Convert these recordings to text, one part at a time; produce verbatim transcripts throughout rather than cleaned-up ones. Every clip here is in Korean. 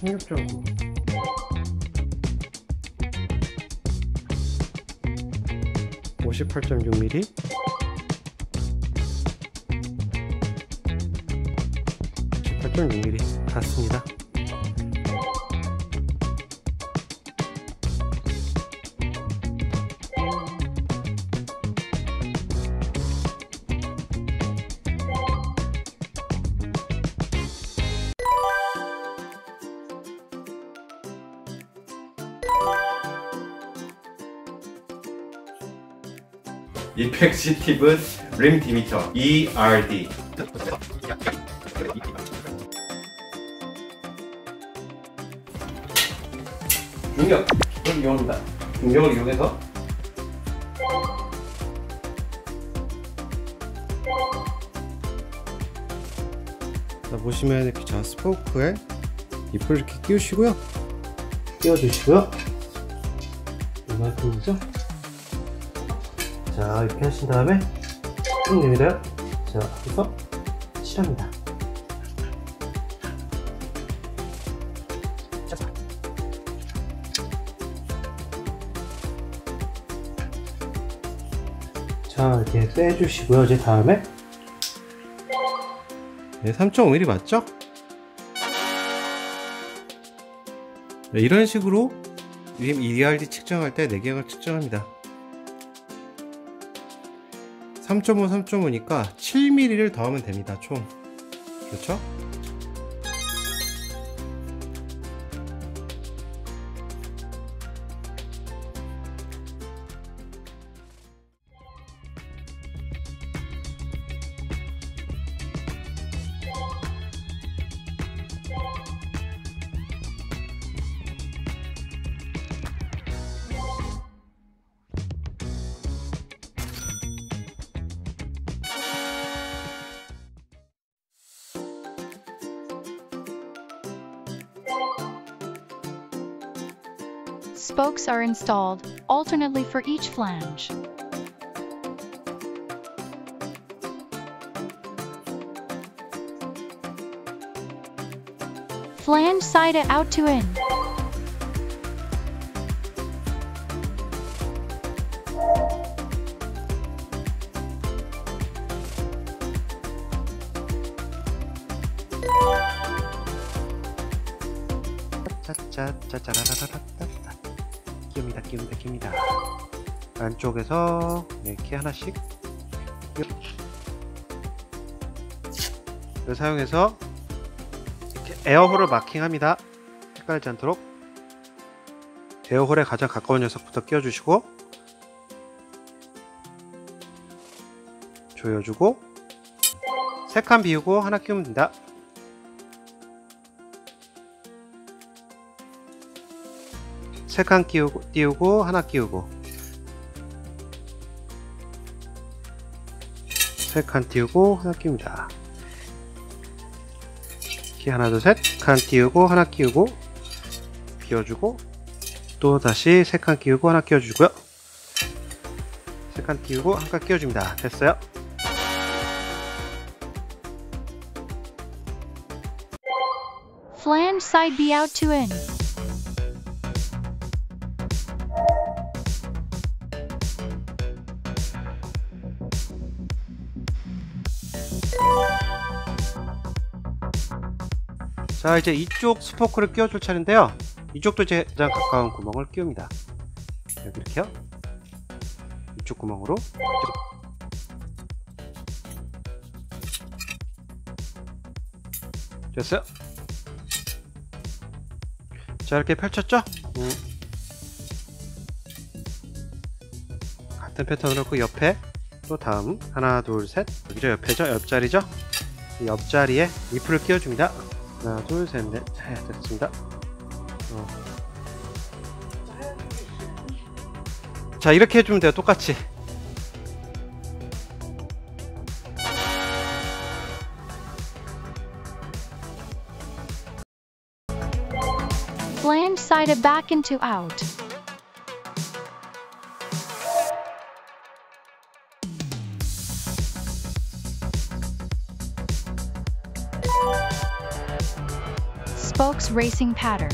삼겹살 오십팔 점 육 밀리미터 오십팔 점 육 밀리미터 닿습니다. 이펙시티브 림 디미터 이 알 디. 중력, 중력을 이용합니다. 중력을 이용해서 자, 보시면 이렇게 자 스포크에 잎을 이렇게 끼우시고요. 끼워주시고요. 이만큼이죠? 자, 이렇게 하신 다음에 쭉 내밀어요. 자, 해서 칠합니다. 자, 이렇게 빼주시고요. 이제 다음에 네, 삼 점 오 밀리미터 맞죠? 네, 이런 식으로 림 이 알 디 측정할 때 내경을 측정합니다. 삼 점 오, 삼 점 오니까 칠 밀리미터를 더하면 됩니다. 총. 그렇죠? Spokes are installed alternately for each flange. Flange side out to in. 짜짜짜짜라라라라라 끼웁니다 끼웁니다 끼웁니다. 안쪽에서 이렇게 하나씩 이걸 사용해서 이렇게 에어홀을 마킹합니다. 헷갈리지 않도록 에어홀에 가장 가까운 녀석부터 끼워주시고 조여주고 세 칸 비우고 하나 끼우면 됩니다. 세 칸 끼우고, 띄우고 하나 끼우고 세 칸 띄우고 하나 끼웁니다. 이렇게 하나 둘 셋 칸 띄우고 하나 끼우고 비워주고 또 다시 세 칸 끼우고 하나 끼워주고요. 세 칸 띄우고 한 칸 끼워줍니다. 됐어요. Flange side B out to in. 자, 이제 이쪽 스포크를 끼워줄 차례인데요. 이쪽도 제 가장 가까운 구멍을 끼웁니다. 여기 이렇게요. 이쪽 구멍으로 됐어요. 자, 이렇게 펼쳤죠? 음. 같은 패턴으로 그 옆에 또 다음 하나 둘 셋 여기죠. 옆에죠. 옆자리죠. 이 옆자리에 리프를 끼워줍니다. 하나 둘 셋 넷 네, 됐습니다. 어. 자, 이렇게 해주면 돼요. 똑같이. Flange side back into out. spokes racing pattern.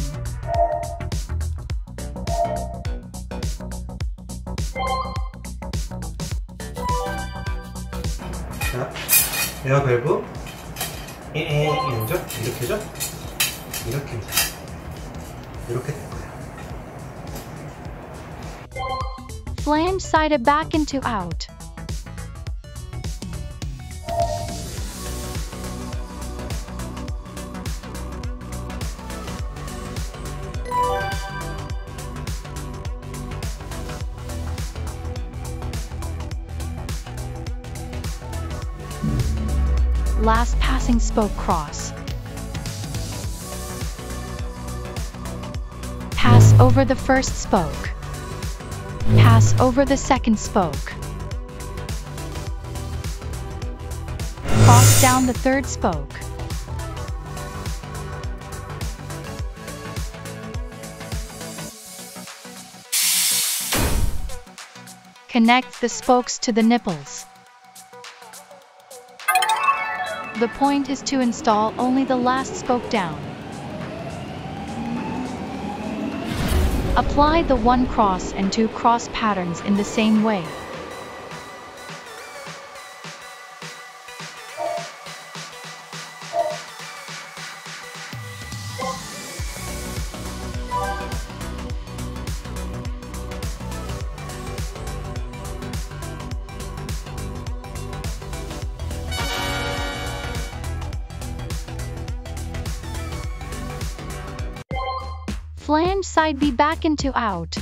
자, 에어 밸브 이죠? 이렇게죠? 이렇게입니다. 이렇게 될 거예요. Flange sighted back into out. Last passing spoke cross. Pass over the first spoke. Pass over the second spoke. Cross down the third spoke. Connect the spokes to the nipples. The point is to install only the last spoke down. Apply the one cross and two cross patterns in the same way. Flange side B back into out.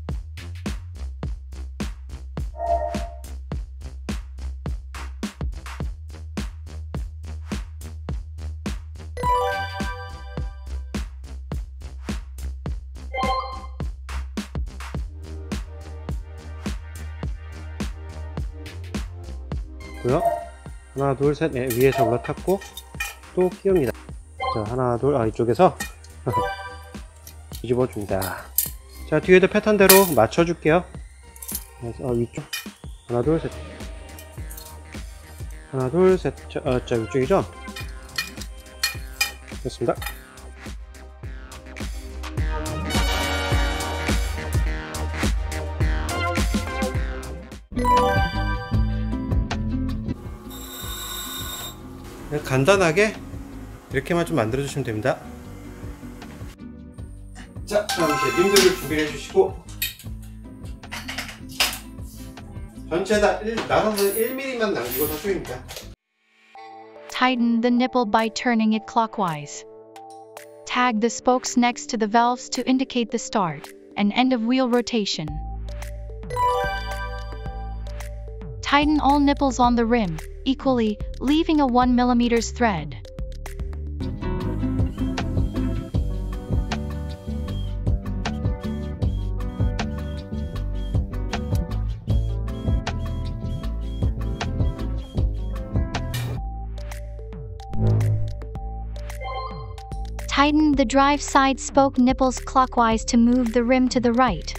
고요. 하나, 둘, 셋, 네, 위에서 올라탔고 또 끼웁니다. 자, 하나, 둘, 아 이쪽에서 뒤집어 줍니다. 자, 뒤에도 패턴대로 맞춰줄게요. 그래서 어, 위쪽 하나, 둘, 셋, 하나, 둘, 셋. 자, 어, 자 위쪽이죠? 됐습니다. 간단하게 이렇게만 좀 만들어 주시면 됩니다. 자, 다음 이제 림들을 준비해 주시고 전체 다 나눠서 일 밀리미터만 남기고 다 조입니다. Tighten the nipple by turning it clockwise. Tag the spokes next to the valves to indicate the start and end of wheel rotation. Tighten all nipples on the rim equally, leaving a one millimeter thread. Tighten the drive side spoke nipples clockwise to move the rim to the right.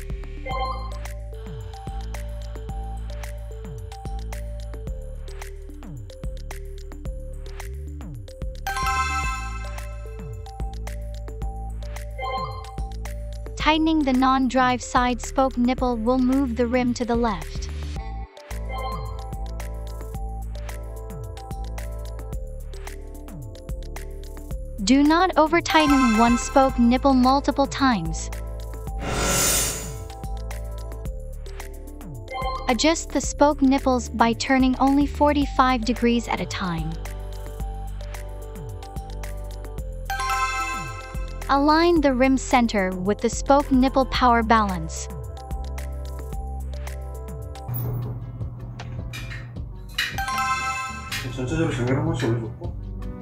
Tightening the non-drive side spoke nipple will move the rim to the left. Do not over-tighten one spoke nipple multiple times. Adjust the spoke nipples by turning only forty-five degrees at a time. Align the rim center with the spoke nipple power balance. 전체적으로 정렬 한 번씩 올려줬고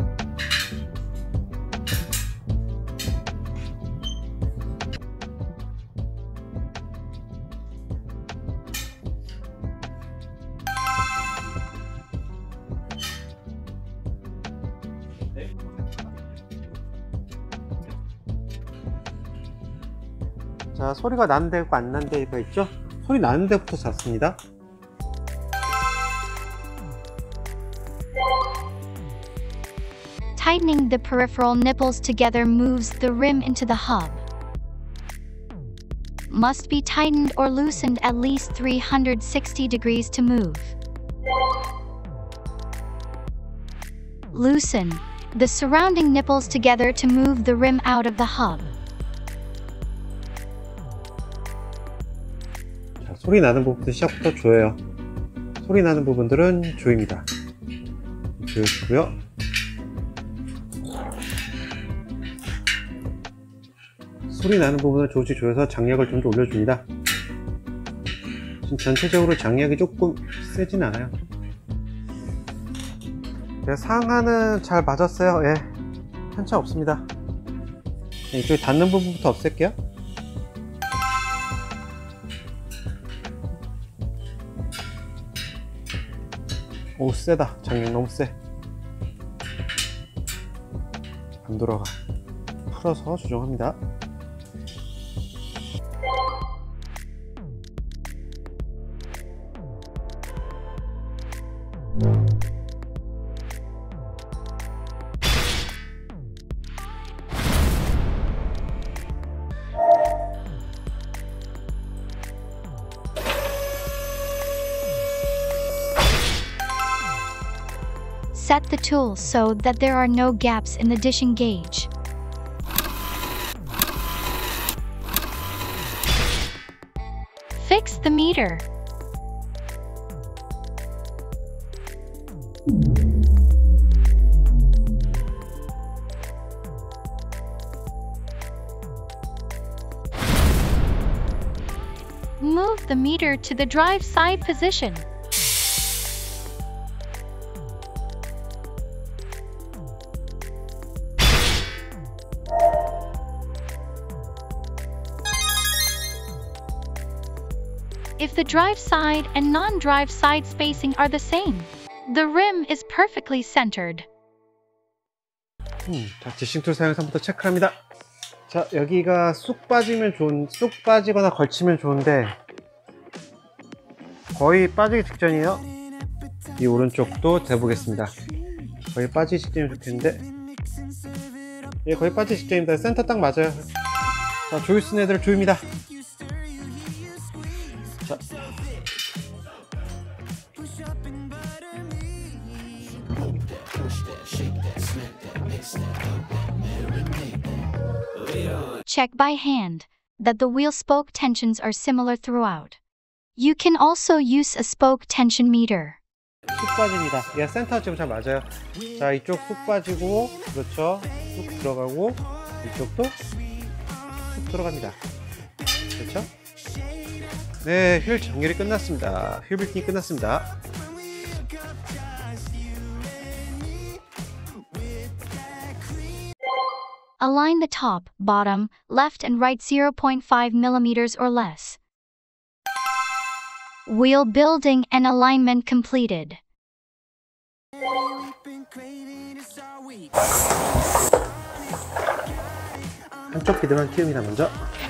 자, 소리가 나는 데가 있고 안 나는 데가 있죠? 소리 나는 데부터 잤습니다. Tightening the peripheral nipples together moves the rim into the hub. Must be tightened or loosened at least three hundred sixty degrees to move. Loosen the surrounding nipples together to move the rim out of the hub. 자, 소리 나는 부분부터 시작부터 조여요. 소리 나는 부분들은 조입니다. 조여주고요. 소리 나는 부분을 조지 조여서 장력을 좀 더 올려줍니다. 지금 전체적으로 장력이 조금 세진 않아요. 네, 상하는 잘 맞았어요. 예, 편차 없습니다. 네, 이쪽에 닿는 부분부터 없앨게요. 오, 세다. 장력 너무 세. 안 돌아가. 풀어서 조정합니다. Set the tool so that there are no gaps in the dishing gauge. Fix the meter. Move the meter to the drive side position. If the drive side and non-drive side spacing are the same, the rim is perfectly centered. 음, 자, 디싱 툴 사용 상부터 체크합니다. 자, 여기가 쑥 빠지면 좋은, 쑥 빠지거나 걸치면 좋은데 거의 빠지기 직전이에요. 이 오른쪽도 대보겠습니다. 거의 빠지기 직전이면 좋겠는데, 예, 거의 빠지기 직전입니다. 센터 딱 맞아요. 자, 조일 쓰는 애들 조입니다. 자, Check by hand that the wheel spoke tensions are similar throughout. You can also use a spoke tension meter. 쑥 빠집니다. 얘 센터 지금 잘 맞아요. 자, 이쪽 쑥 빠지고, 그렇죠. 쑥 들어가고, 이쪽도 쑥 들어갑니다. 그렇죠? 네, 휠 정렬이 끝났습니다. 휠 빌딩이 끝났습니다. Align the top, bottom, left and right zero point five millimeters or less. Wheel building and alignment completed. 한쪽 기둥만 키웁니다. 먼저